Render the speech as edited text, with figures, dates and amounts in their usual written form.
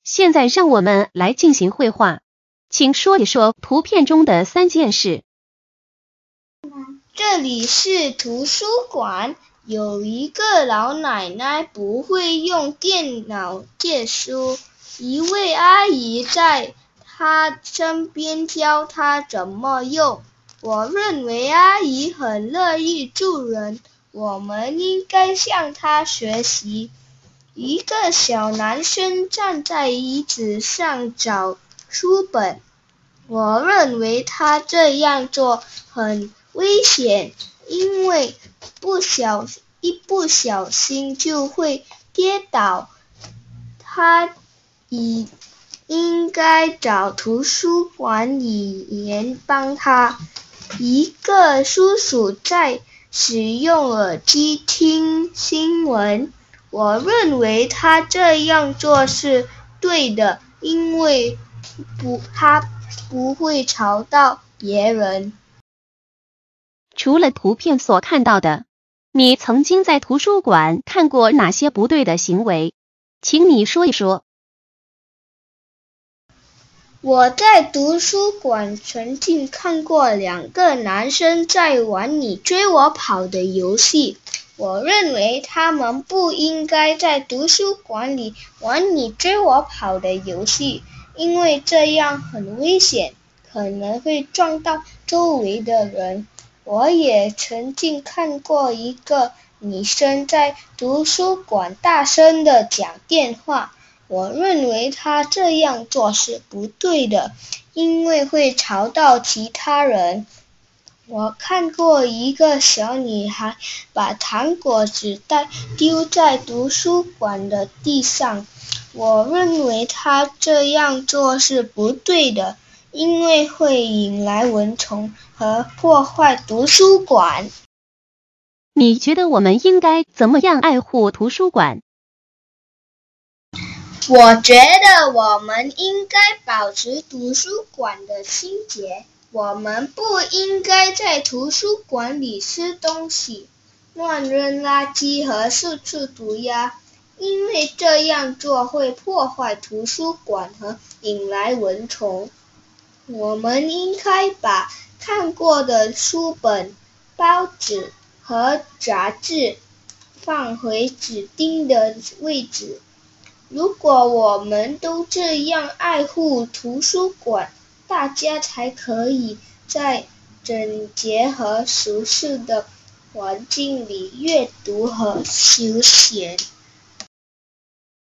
现在让我们来进行绘画，请说一说图片中的3件事。 这里是图书馆，有一个老奶奶不会用电脑借书，一位阿姨在她身边教她怎么用。我认为阿姨很乐意助人，我们应该向她学习。一个小男生站在椅子上找书本，我认为他这样做很危险，因为一不小心就会跌倒。他应该找图书管理员帮他。一个叔叔在使用耳机听新闻，我认为他这样做是对的，因为他不会吵到别人。 除了图片所看到的，你曾经在图书馆看过哪些不对的行为？请你说一说。 我在图书馆曾经看过2个男生在玩你追我跑的游戏，我认为他们不应该在图书馆里玩你追我跑的游戏，因为这样很危险，可能会撞到周围的人。我也曾经看过一个女生在图书馆大声地讲电话，我认为她这样做是不对的，因为会吵到其他人。我看过一个小女孩把糖果纸袋丢在图书馆的地上，我认为她这样做是不对的，因为会引来蚊虫和破坏图书馆。 你觉得我们应该怎么样爱护图书馆？ 我觉得我们应该保持图书馆的清洁，我们不应该在图书馆里吃东西、乱扔垃圾和四处涂鸦，因为这样做会破坏图书馆和引来蚊虫。我们应该把看过的书本、报纸和杂志放回指定的位置。如果我们都这样爱护图书馆，大家才可以在整洁和舒适的环境里阅读和休闲。